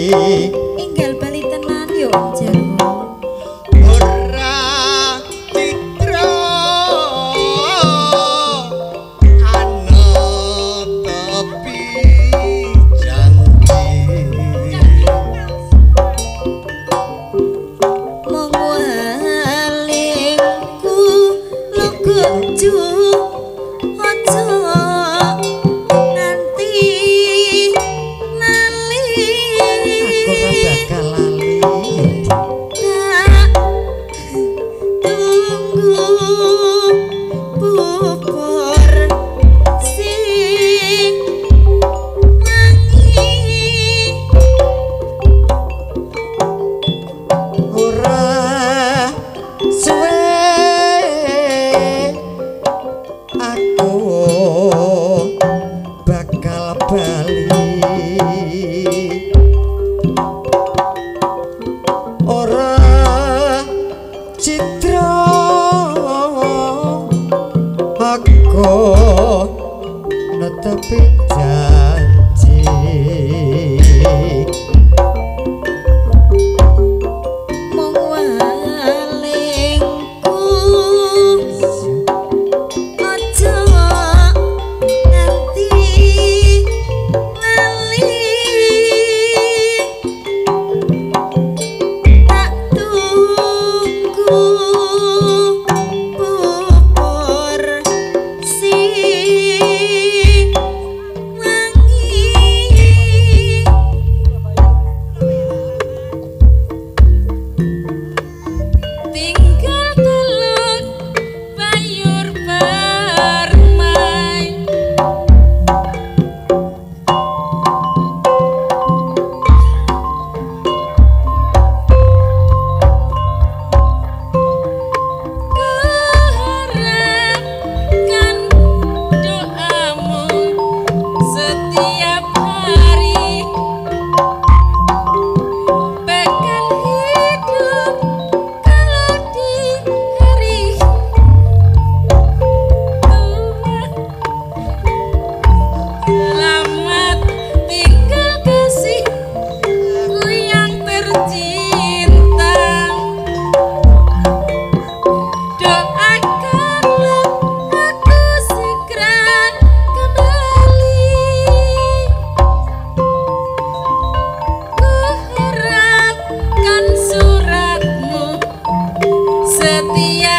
Enggal bali tenan yo Jarwo. Ora citra ana tapi janji Mong walingku lugu aja nganti nali aku ora bakal lali tak tunggu bubur sing wangi ora suwe aku bakal bali ora citra aku netepi janji mong walingku aja nganti lali tak tunggu bubur sing wangi tinggal teluk bayur permai kuharapkan doamu setiap hari bakal hidup kalau di hari tua. Selamat tinggal kasihku yang tercinta. Doakanlah aku segera kembali. Kuharapkan suratmu setiap